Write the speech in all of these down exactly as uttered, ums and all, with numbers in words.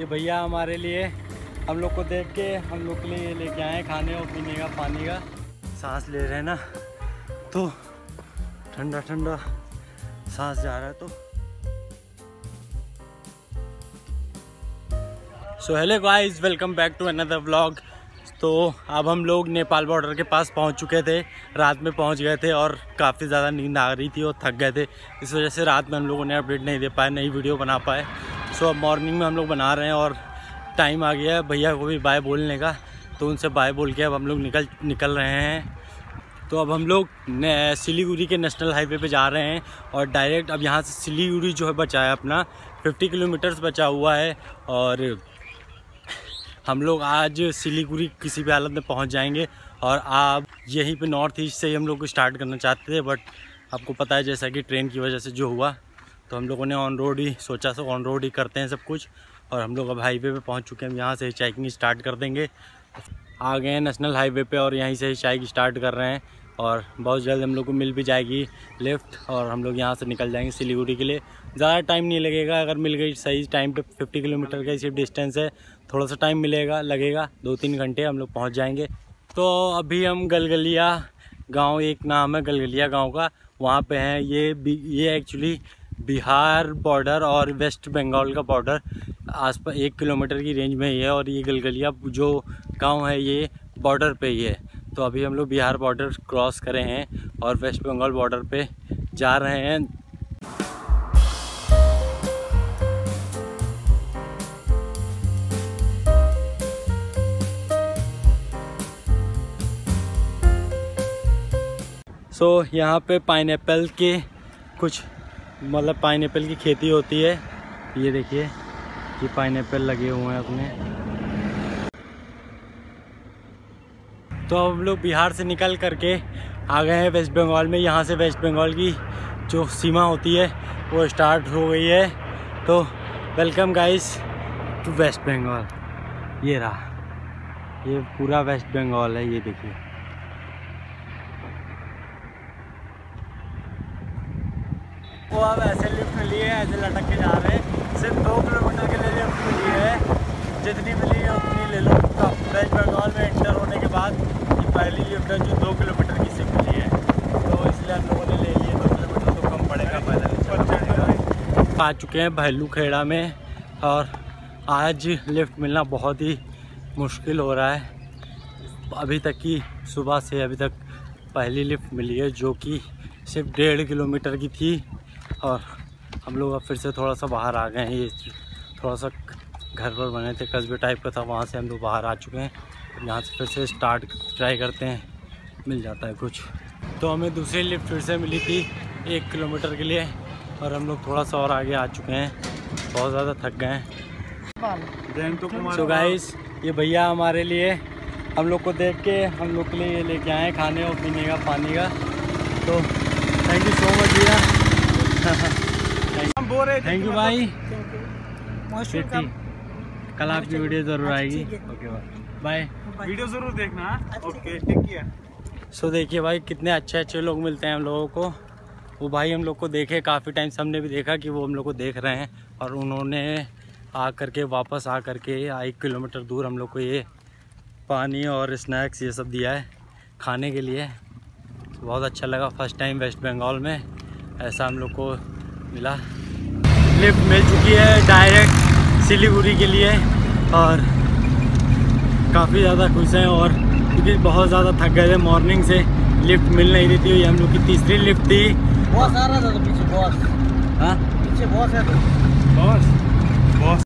ये भैया हमारे लिए हम लोग को देख के हम लोग के लिए ये लेके आए खाने और पीने का पानी का। सांस ले रहे हैं ना तो ठंडा ठंडा सांस जा रहा है। तो so hello guys, welcome back to another vlog. तो अब हम लोग नेपाल बॉर्डर के पास पहुंच चुके थे, रात में पहुंच गए थे और काफ़ी ज़्यादा नींद आ रही थी और थक गए थे। इस वजह से रात में हम लोगों ने अपडेट नहीं दे पाए, नई वीडियो बना पाए। सो अब मॉर्निंग में हम लोग बना रहे हैं और टाइम आ गया है भैया को भी बाय बोलने का, तो उनसे बाय बोल के अब हम लोग निकल निकल रहे हैं। तो अब हम लोग सिलीगुड़ी के नेशनल हाईवे पे जा रहे हैं और डायरेक्ट अब यहाँ से सिलीगुड़ी जो है बचा है अपना पचास किलोमीटर्स बचा हुआ है और हम लोग आज सिलीगुड़ी किसी भी हालत में पहुंच जाएंगे। और आप यहीं पे नॉर्थ ईस्ट से ही हम लोग स्टार्ट करना चाहते थे, बट आपको पता है जैसा कि ट्रेन की वजह से जो हुआ, तो हम लोगों ने ऑन रोड ही सोचा सो ऑन रोड ही करते हैं सब कुछ। और हम लोग अब हाईवे पे पहुंच चुके हैं, यहाँ से हिचाइकिंग स्टार्ट कर देंगे। आ गए हैं नेशनल हाईवे पे और यहीं से हिचाइक स्टार्ट कर रहे हैं और बहुत जल्द हम लोग को मिल भी जाएगी लिफ्ट और हम लोग यहाँ से निकल जाएंगे सिलीगुड़ी के लिए। ज़्यादा टाइम नहीं लगेगा, अगर मिल गई सही टाइम पे पचास किलोमीटर का सिर्फ डिस्टेंस है, थोड़ा सा टाइम मिलेगा लगेगा, दो तीन घंटे हम लोग पहुँच जाएंगे। तो अभी हम गलगलिया गांव, एक नाम है गलगलिया गांव का, वहाँ पे हैं। ये ये एक्चुअली बिहार बॉर्डर और वेस्ट बंगाल का बॉर्डर आसपास एक किलोमीटर की रेंज में ही है और ये गलगलिया जो गांव है ये बॉर्डर पे ही है। तो अभी हम लोग बिहार बॉर्डर क्रॉस करे हैं और वेस्ट बंगाल बॉर्डर पे जा रहे हैं। सो so, यहाँ पे पाइनएप्पल के कुछ मतलब पाइनएप्पल की खेती होती है। ये देखिए ये पाइनएप्पल लगे हुए हैं अपने। तो हम लोग बिहार से निकल करके आ गए हैं वेस्ट बंगाल में। यहाँ से वेस्ट बंगाल की जो सीमा होती है वो स्टार्ट हो गई है। तो welcome guys to West Bengal. ये रहा, ये पूरा वेस्ट बंगाल है, ये देखिए। वो अब ऐसे लिफ्ट मिली है, ऐसे लटक के जा रहे हैं। सिर्फ दो किलोमीटर के लिए लिफ्ट मिली है, जितनी मिली है उतनी ले लो। तो वेस्ट बंगाल में एंटर होने के बाद ये पहली लिफ्ट है जो दो किलोमीटर की सिर्फ मिली है, तो इसलिए हम लोगों ने ले लिए। दो किलोमीटर तो कम पड़ेगा पैदल। आ चुके हैं भैलू खेड़ा में और आज लिफ्ट मिलना बहुत ही मुश्किल हो रहा है। अभी तक की सुबह से अभी तक पहली लिफ्ट मिली है जो कि सिर्फ डेढ़ किलोमीटर की थी और हम लोग अब फिर से थोड़ा सा बाहर आ गए हैं। ये थोड़ा सा घर पर बने थे, कस्बे टाइप का था, वहाँ से हम लोग बाहर आ चुके हैं। यहाँ से फिर से स्टार्ट ट्राई करते हैं, मिल जाता है कुछ। तो हमें दूसरी लिफ्ट फिर से मिली थी एक किलोमीटर के लिए और हम लोग थोड़ा सा और आगे आ चुके हैं, बहुत ज़्यादा थक गए हैं। सो गाइस, ये भैया हमारे लिए हम लोग को देख के हम लोग के लिए ये लेके आए खाने और पीने का पानी का। तो थैंक यू सो मच भैया। थैंक यू भाई। कल आपकी वीडियो ज़रूर आएगी। ओके बाय, वीडियो ज़रूर देखना। Okay take care. सो देखिए भाई कितने अच्छे अच्छे लोग मिलते हैं हम लोगों को। वो भाई हम लोग को देखे काफ़ी टाइम से, हमने भी देखा कि वो हम लोग को देख रहे हैं और उन्होंने आ करके वापस आ करके एक किलोमीटर दूर हम लोग को ये पानी और स्नैक्स ये सब दिया है खाने के लिए। बहुत अच्छा लगा, फर्स्ट टाइम वेस्ट बंगाल में ऐसा हम लोग को मिला। लिफ्ट मिल चुकी है डायरेक्ट सिलीगुड़ी के लिए और काफ़ी ज़्यादा खुश हैं। और क्योंकि बहुत ज़्यादा थक गए थे मॉर्निंग से, लिफ्ट मिल नहीं रही थी। ये हम लोग की तीसरी लिफ्ट थी। बॉस आ रहा था तो पीछे बॉस। हाँ पीछे बॉस है तो बॉस बॉस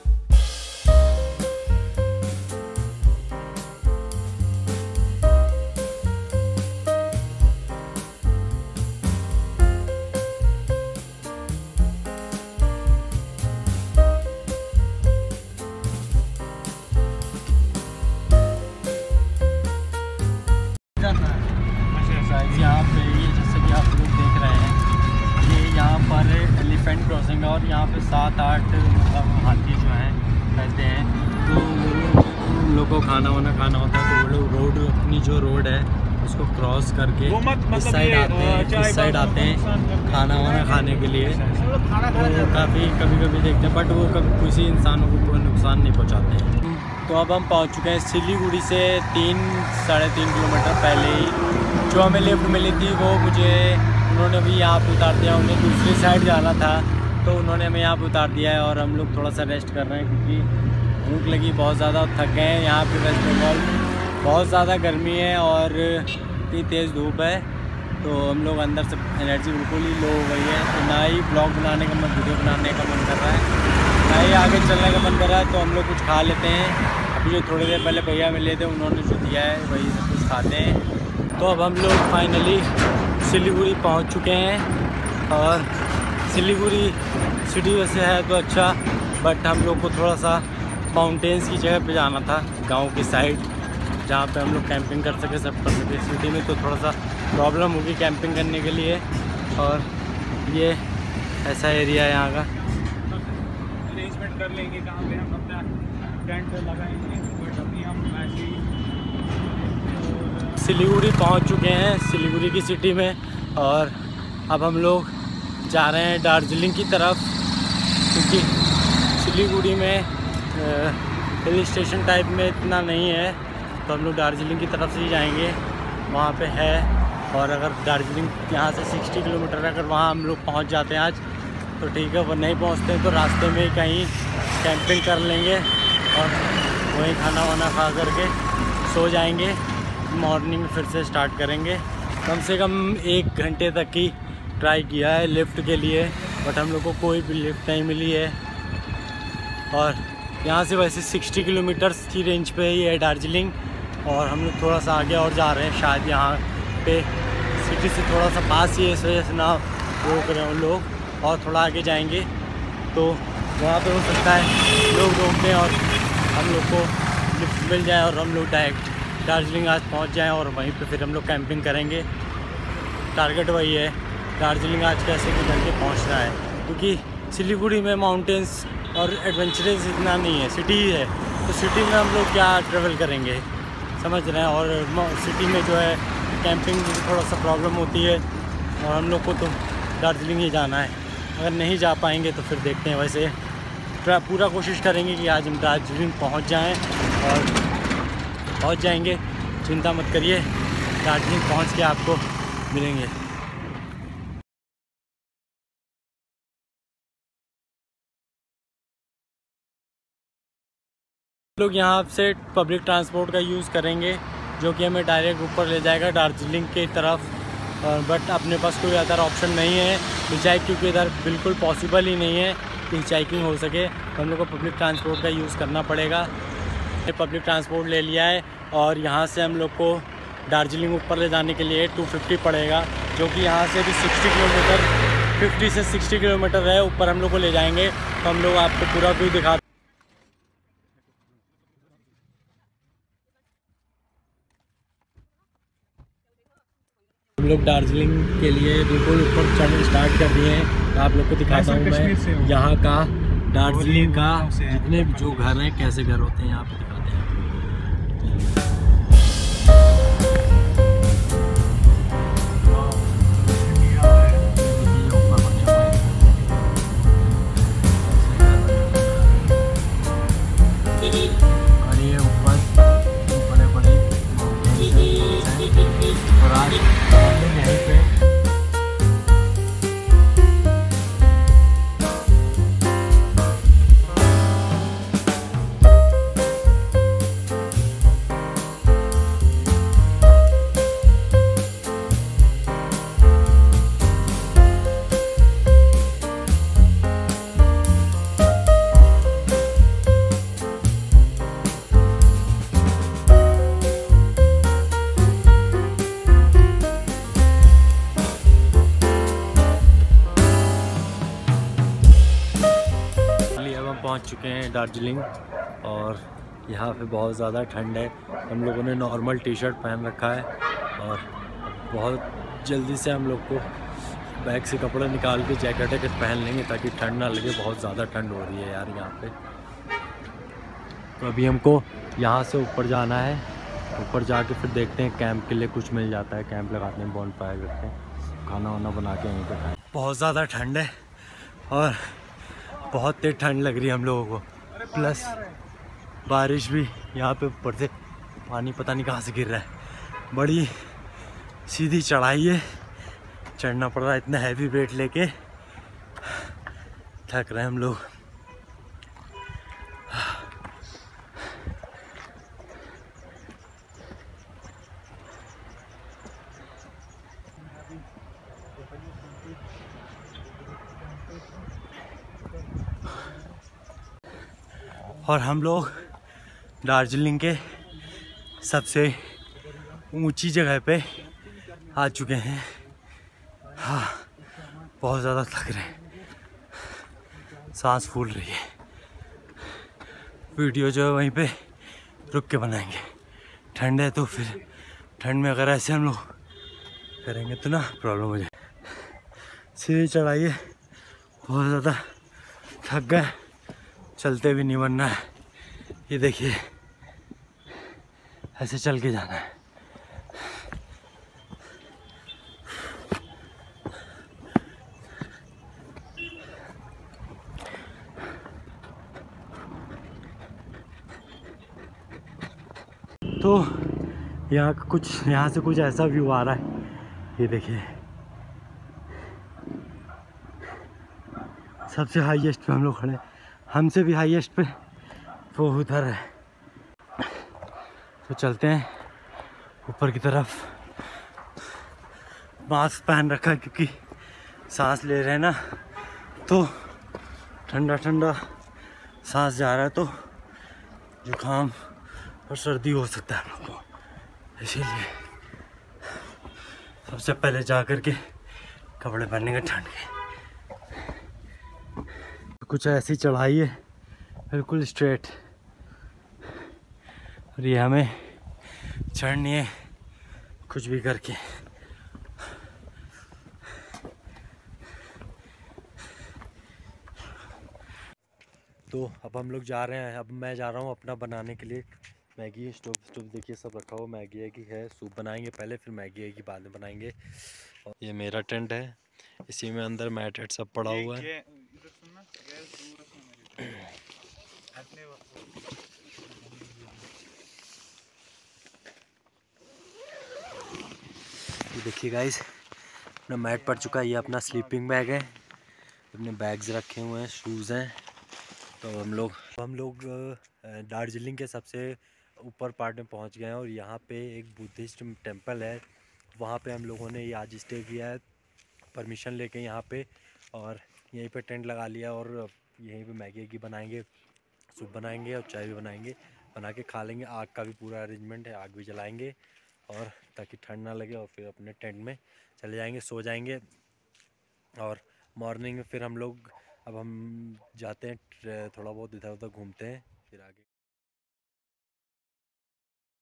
यहाँ पे ये जैसे कि आप लोग देख रहे हैं, ये यहाँ पर एलिफेंट क्रॉसिंग है और यहाँ पे सात आठ मतलब हाथी जो हैं रहते हैं। तो उन लोगों को खाना वाना खाना होता है, तो वो लोग रोड अपनी जो रोड है उसको क्रॉस करके वो मत- इस मतलब साइड ये, आते हैं, चाय इस साइड बागान आते हैं नुकसान करते हैं। खाना वाना खाने के लिए। खाना तो काफ़ी कभी कभी देखते हैं, बट वो कभी किसी इंसानों को कोई नुकसान नहीं पहुंचाते हैं। तो अब हम पहुंच चुके हैं सिलीगुड़ी से तीन साढ़े तीन किलोमीटर पहले ही। जो हमें लिफ्ट मिली थी वो मुझे उन्होंने भी यहाँ पे उतार दिया। उन्हें दूसरी साइड जाना था तो उन्होंने हमें यहाँ पे उतार दिया है और हम लोग थोड़ा सा रेस्ट कर रहे हैं क्योंकि भूख लगी बहुत ज़्यादा, थक गए हैं। यहाँ पे वेस्ट बंगाल बहुत ज़्यादा गर्मी है और इतनी तेज़ धूप है तो हम लोग अंदर से एनर्जी बिल्कुल ही लो हो गई है। तो ना ही ब्लॉग बनाने का मन, वीडियो बनाने का मन कर रहा है, ना ही आगे चलने का मन कर रहा है। तो हम लोग कुछ खा लेते हैं। अभी जो थोड़ी देर पहले भैया मिले थे उन्होंने जो दिया है वही सब कुछ खाते हैं। तो अब हम लोग फाइनली सिलीगुड़ी पहुंच चुके हैं और सिलीगुड़ी सिटी वैसे है तो अच्छा, बट हम लोग को थोड़ा सा माउंटेन्स की जगह पे जाना था, गांव की साइड, जहाँ पे हम लोग कैंपिंग कर सके, सब कर सके। सिटी में तो थोड़ा सा प्रॉब्लम होगी कैंपिंग करने के लिए। और ये ऐसा एरिया है यहाँ का। अरेंजमेंट कर लेंगे कहाँ पे हम अपना टेंट लगाएंगे, बट अभी हम ऐसे ही सिलीगुड़ी पहुँच चुके हैं, सिलीगुड़ी की सिटी में। और अब हम लोग जा रहे हैं दार्जिलिंग की तरफ क्योंकि सिलीगुड़ी में हिल स्टेशन टाइप में इतना नहीं है, तो हम लोग दार्जिलिंग की तरफ से ही जाएंगे, वहाँ पे है। और अगर दार्जिलिंग यहाँ से साठ किलोमीटर अगर वहाँ हम लोग पहुँच जाते हैं आज तो ठीक है, वो नहीं पहुँचते तो रास्ते में ही कहीं कैंपिंग कर लेंगे और वहीं खाना वाना खा करके सो जाएंगे। मॉर्निंग में फिर से स्टार्ट करेंगे। कम से कम एक घंटे तक ही ट्राई किया है लिफ्ट के लिए, बट हम लोग को कोई भी लिफ्ट नहीं मिली है। और यहाँ से वैसे साठ किलोमीटर्स की रेंज पे ही है दार्जिलिंग और हम लोग थोड़ा सा आगे और जा रहे हैं, शायद यहाँ पे सिटी से थोड़ा सा पास ही है, इस वजह से ना रोक रहे हैं लोग। और थोड़ा आगे जाएंगे तो वहाँ पे हो सकता है लोग रोक दें और हम लोग को लिफ्ट मिल जाए और हम लोग डायरेक्ट दार्जिलिंग आज पहुँच जाएँ और वहीं पे फिर हम लोग कैंपिंग करेंगे। टारगेट वही है, दार्जिलिंग आज कैसे भी करके पहुँचना है क्योंकि सिलीगुड़ी में माउंटेन्स और एडवेंचरस इतना नहीं है, सिटी ही है। तो सिटी में हम लोग क्या ट्रैवल करेंगे, समझ रहे हैं। और सिटी में जो है कैंपिंग की थोड़ा सा प्रॉब्लम होती है और हम लोग को तो दार्जिलिंग ही जाना है। अगर नहीं जा पाएंगे तो फिर देखते हैं। वैसे पूरा कोशिश करेंगे कि आज हम दार्जिलिंग पहुंच जाएं और पहुंच जाएंगे, चिंता मत करिए, दार्जिलिंग पहुंच के आपको मिलेंगे। लोग यहाँ से पब्लिक ट्रांसपोर्ट का यूज़ करेंगे जो कि हमें डायरेक्ट ऊपर ले जाएगा दार्जिलिंग की तरफ। बट अपने पास कोई अदर ऑप्शन नहीं है हिचाइक, क्योंकि इधर बिल्कुल पॉसिबल ही नहीं है कि हिचाइकिंग हो सके, तो हम लोग को पब्लिक ट्रांसपोर्ट का यूज़ करना पड़ेगा। पब्लिक ट्रांसपोर्ट ले लिया है और यहाँ से हम लोग को दार्जिलिंग ऊपर ले जाने के लिए दो सौ पचास पड़ेगा, जो कि यहाँ से भी साठ किलोमीटर पचास से साठ किलोमीटर है। ऊपर हम लोग को ले जाएंगे तो हम लोग आपको पूरा व्यू दिखा। हम लोग दार्जिलिंग के लिए बिल्कुल ऊपर चढ़ना स्टार्ट कर दिए हैं। आप लोग को दिखाता हूँ मैं यहाँ का दार्जिलिंग का जितने जो घर हैं, कैसे घर होते हैं यहाँ पे दिखाते हैं। और ये ऊपर बड़े बड़े और आज यहीं पे पहुंच चुके हैं दार्जिलिंग और यहाँ पे बहुत ज़्यादा ठंड है। हम लोगों ने नॉर्मल टी शर्ट पहन रखा है और बहुत जल्दी से हम लोग को बैग से कपड़े निकाल के जैकेट वैकेट पहन लेंगे ताकि ठंड ना लगे। बहुत ज़्यादा ठंड हो रही है यार यहाँ पे। तो अभी हमको यहाँ से ऊपर जाना है ऊपर जाके फिर देखते हैं कैंप के लिए कुछ मिल जाता है, कैंप लगाते हैं, बॉन फायर करते हैं, खाना वाना बना के यहीं पे खाएं। बहुत ज़्यादा ठंड है और बहुत तेज ठंड लग रही है हम लोगों को, प्लस बारिश भी यहाँ पे ऊपर से पानी पता नहीं कहाँ से गिर रहा है। बड़ी सीधी चढ़ाई है, चढ़ना पड़ रहा है, इतना हैवी वेट लेके थक रहे हैं हम लोग। और हम लोग दार्जिलिंग के सबसे ऊंची जगह पे आ चुके हैं। हाँ, बहुत ज़्यादा थक रहे हैं, सांस फूल रही है। वीडियो जो है वहीं पे रुक के बनाएंगे, ठंड है तो फिर ठंड में अगर ऐसे हम लोग करेंगे तो ना प्रॉब्लम हो जाए। सीधी चढ़ाई है, बहुत ज़्यादा थक गए, चलते भी नहीं बनना है। ये देखिए ऐसे चल के जाना है। तो यहाँ का कुछ, यहाँ से कुछ ऐसा व्यू आ रहा है, ये देखिए सबसे हाईएस्ट पे हम लोग खड़े, हमसे भी हाईएस्ट पे वो उधर है। तो चलते हैं ऊपर की तरफ। मास्क पहन रखा है क्योंकि सांस ले रहे हैं ना, तो ठंडा ठंडा सांस जा रहा है, तो जुकाम और सर्दी हो सकता है हम लोग को, इसीलिए सबसे पहले जा कर के कपड़े पहनेंगे ठंड के। कुछ ऐसी चढ़ाई है बिल्कुल स्ट्रेट, और ये हमें चढ़नी है कुछ भी करके। तो अब हम लोग जा रहे हैं, अब मैं जा रहा हूँ अपना बनाने के लिए मैगी। स्टोव स्टोव देखिए सब रखा हुआ, मैगी है कि है, सूप बनाएंगे पहले, फिर मैगी है कि बाद में बनाएंगे। और ये मेरा टेंट है, इसी में अंदर मैट वेट सब पड़ा हुआ है। ये देखिए गाइस, अपना मैट पड़ चुका है, ये अपना स्लीपिंग बैग है, अपने बैग्स रखे हुए हैं, शूज़ हैं। तो हम लोग हम लोग दार्जिलिंग के सबसे ऊपर पार्ट में पहुंच गए हैं, और यहाँ पे एक बुद्धिस्ट टेंपल है, वहाँ पे हम लोगों ने ये आज स्टे किया है परमिशन लेके यहाँ पे, और यहीं पे टेंट लगा लिया, और यहीं पे मैगी की बनाएंगे, सूप बनाएंगे और चाय भी बनाएंगे, बना के खा लेंगे। आग का भी पूरा अरेंजमेंट है, आग भी जलाएंगे, और ताकि ठंड ना लगे, और फिर अपने टेंट में चले जाएंगे, सो जाएंगे। और मॉर्निंग में फिर हम लोग, अब हम जाते हैं थोड़ा बहुत इधर उधर घूमते हैं, फिर आगे